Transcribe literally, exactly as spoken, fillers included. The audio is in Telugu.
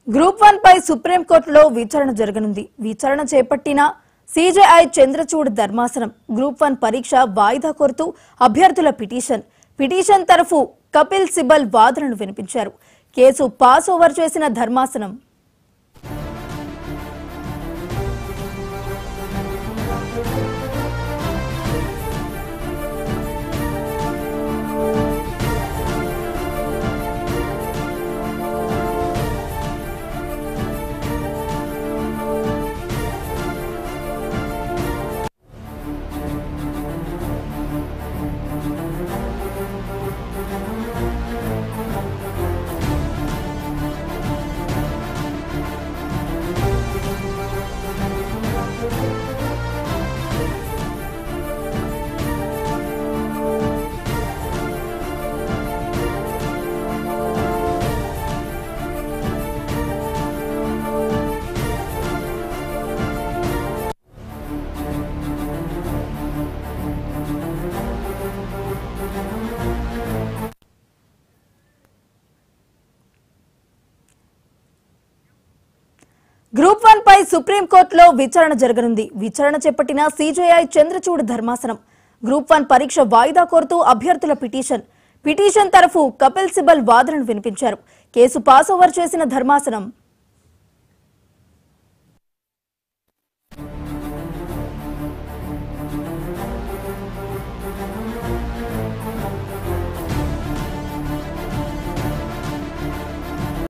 గ్రూప్ వన్ పై సుప్రీంకోర్టులో విచారణ జరగనుంది. విచారణ చేపట్టిన సీజేఐ చంద్రచూడ్ ధర్మాసనం గ్రూప్ వన్ పరీక్ష వాయిదా కోరుతూ అభ్యర్థుల పిటిషన్ పిటిషన్ తరఫు కపిల్ సిబల్ వాదనను వినిపించారు. కేసు పాస్ ఓవర్ చేసిన ధర్మాసనం గ్రూప్ వన్ పై సుప్రీంకోర్టులో విచారణ జరగనుంది. విచారణ చేపట్టిన సీజేఐ చంద్రచూడ్ ధర్మాసనం గ్రూప్ వన్ పరీక్ష వాయిదా కోరుతూ అభ్యర్థుల పిటిషన్ పిటిషన్ తరఫు కపిల్ సిబల్ వాదనను వినిపించారు. కేసు పాస్ ఓవర్ చేసిన ధర్మాసనం